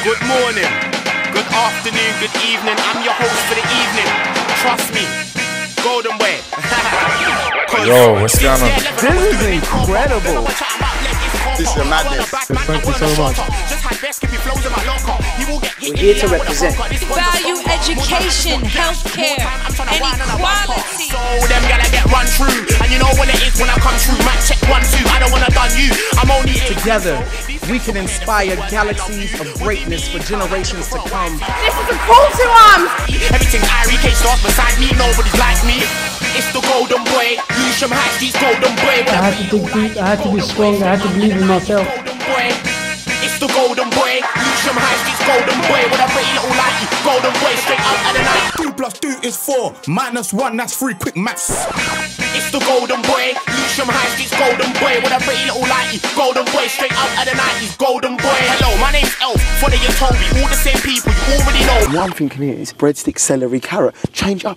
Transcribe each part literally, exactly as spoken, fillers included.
Good morning, good afternoon, good evening. I'm your host for the evening. Trust me, Golden Way. Yo, what's going on? This is incredible. This is madness. Thank you so much. We're here to represent. Value education, healthcare, and equality. So them gotta get run through, and you know when it is when I come through. Man, check one, two. I don't wanna done you. I'm only Together, we can inspire galaxies of greatness for generations to come. This is a call to arms. Everything's Irie K starts beside me. Nobody's like me. It's the Golden Boy. Lucian High Street's Golden Boy. I had to dig deep, I had to be strong, I had to believe in myself. Golden Boy. It's the Golden Boy. Lucian High Street's Golden Boy. With a pretty little lighty. Golden Boy straight out of the night. Two plus two is four. Minus one, that's three. Quick maths. It's the Golden Boy. Lucian High Street's Golden Boy. With a pretty little lighty. Golden Boy straight out of the nineties. Golden Boy. Hello, my name's Elf. Funny you told me. All the same people. You already know. One thing here is breadstick, celery, carrot. Change up.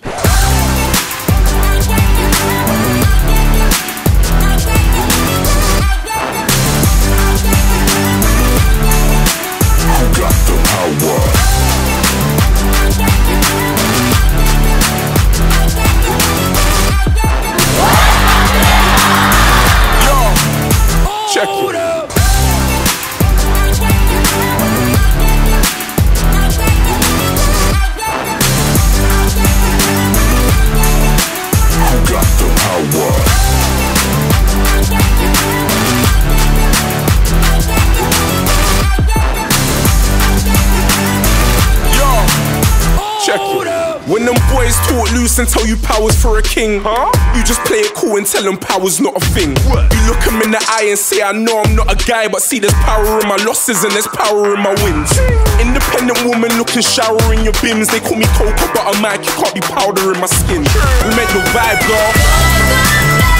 Check it. Check it. When them boys talk loose and tell you power's for a king, huh? You just play it cool and tell them power's not a thing. You look them in the eye and say, I know I'm not a guy, but see there's power in my losses and there's power in my wins. Independent woman looking shower in your bims. They call me cocoa butter Mike, you can't be powder in my skin. We make the vibe, girl.